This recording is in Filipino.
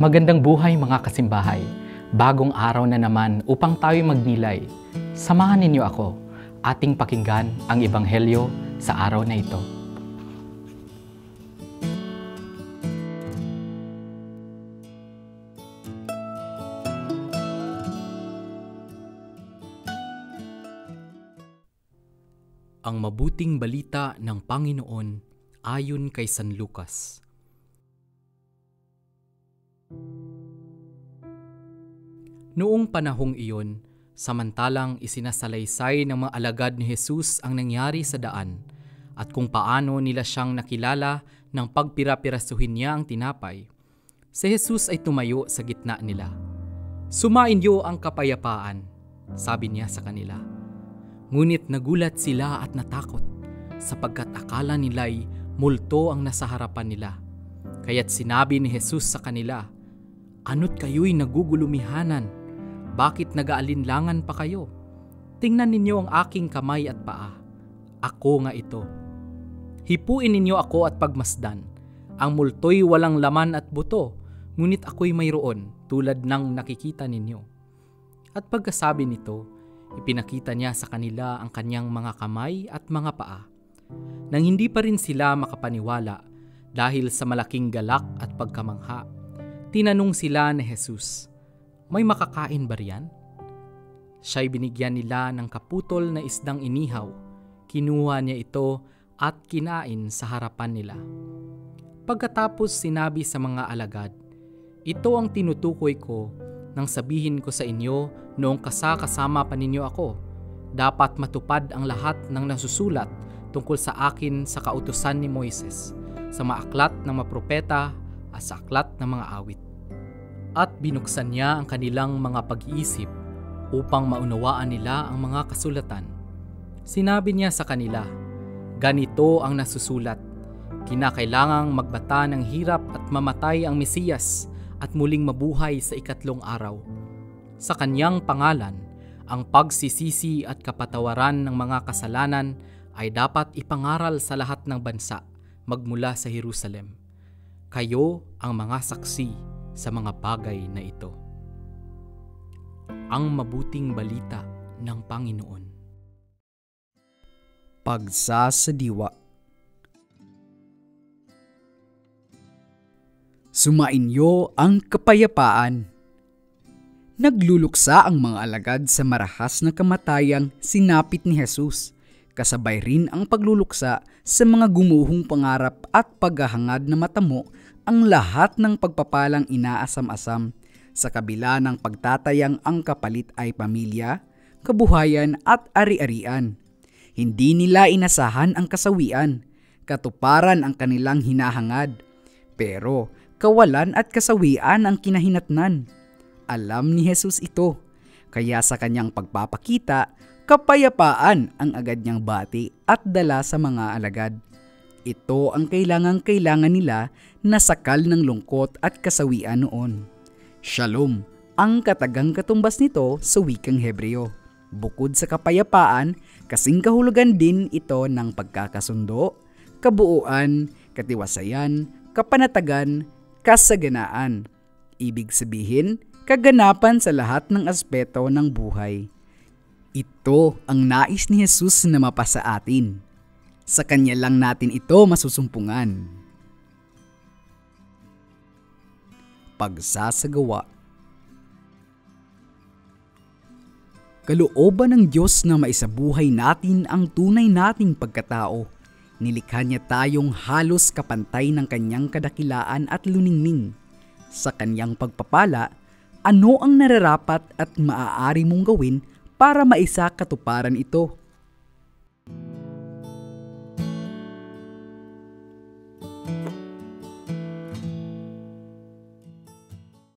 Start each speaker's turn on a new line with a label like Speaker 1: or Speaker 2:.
Speaker 1: Magandang buhay mga kasimbahay. Bagong araw na naman upang tayo magnilay. Samahan ninyo ako, ating pakinggan ang Ebanghelyo sa araw na ito. Ang mabuting balita ng Panginoon ayon kay San Lucas. Noong panahong iyon, samantalang isinasalaysay ng mga alagad ni Jesus ang nangyari sa daan at kung paano nila siyang nakilala nang pagpira-pirasuhin niya ang tinapay, si Jesus ay tumayo sa gitna nila. "Sumain niyo ang kapayapaan," sabi niya sa kanila. Ngunit nagulat sila at natakot sapagkat akala nila'y multo ang nasa harapan nila. Kaya't sinabi ni Jesus sa kanila, "Ano't kayo'y nagugulumihanan? Bakit nag-aalinlangan pa kayo? Tingnan ninyo ang aking kamay at paa. Ako nga ito. Hipuin ninyo ako at pagmasdan. Ang multo'y walang laman at buto, ngunit ako'y mayroon tulad ng nakikita ninyo." At pagkasabi nito, ipinakita niya sa kanila ang kanyang mga kamay at mga paa. Nang hindi pa rin sila makapaniwala dahil sa malaking galak at pagkamangha, tinanong sila ni Jesus, "May makakain ba riyan?" Siya'y binigyan nila ng kaputol na isdang inihaw. Kinuha niya ito at kinain sa harapan nila. Pagkatapos sinabi sa mga alagad, "Ito ang tinutukoy ko nang sabihin ko sa inyo noong kasama pa ninyo ako. Dapat matupad ang lahat ng nasusulat tungkol sa akin sa kautusan ni Moises, sa mga aklat ng mga propeta at sa aklat ng mga awit." At binuksan niya ang kanilang mga pag-iisip upang maunawaan nila ang mga kasulatan. Sinabi niya sa kanila, "Ganito ang nasusulat, kinakailangang magbata ng hirap at mamatay ang Mesiyas at muling mabuhay sa ikatlong araw. Sa kanyang pangalan, ang pagsisisi at kapatawaran ng mga kasalanan ay dapat ipangaral sa lahat ng bansa magmula sa Jerusalem. Kayo ang mga saksi sa mga bagay na ito." Ang mabuting balita ng Panginoon.
Speaker 2: Pagsasadiwa. Sumainyo ang kapayapaan. Nagluluksa ang mga alagad sa marahas na kamatayang sinapit ni Jesus. Kasabay rin ang pagluluksa sa mga gumuhong pangarap at paghahangad na matamo ang lahat ng pagpapalang inaasam-asam sa kabila ng pagtatayang ang kapalit ay pamilya, kabuhayan at ari-arian. Hindi nila inasahan ang kasawian, katuparan ang kanilang hinahangad, pero kawalan at kasawian ang kinahinatnan. Alam ni Jesus ito, kaya sa kanyang pagpapakita, kapayapaan ang agad niyang bati at dala sa mga alagad. Ito ang kailangan nila na sakal ng lungkot at kasawian noon. Shalom, ang katagang katumbas nito sa wikang Hebreo. Bukod sa kapayapaan, kasing kahulugan din ito ng pagkakasundo, kabuuan, katiwasayan, kapanatagan, kasaganaan. Ibig sabihin, kaganapan sa lahat ng aspeto ng buhay. Ito ang nais ni Jesus na mapasa atin. Sa kanya lang natin ito masusumpungan. Pagsasagawa. Kalooban ng Diyos na maisabuhay natin ang tunay nating pagkatao. Nilikha niya tayong halos kapantay ng kanyang kadakilaan at luningning. Sa kanyang pagpapala, ano ang nararapat at maaari mong gawin para maisa katuparan ito?